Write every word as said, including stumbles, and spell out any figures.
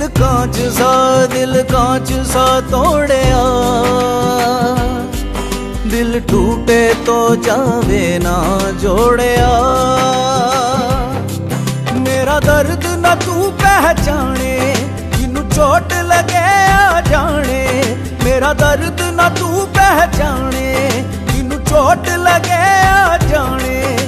दिल कांच सा दिल कांच सा तोड़िया, दिल टूटे तो जावे ना जोड़िया। मेरा दर्द न तू पहचाने, जिन्नू चोट लगे आ जाने। मेरा दर्द न तू पहचाने, जिन्नू चोट लगे आ जाने।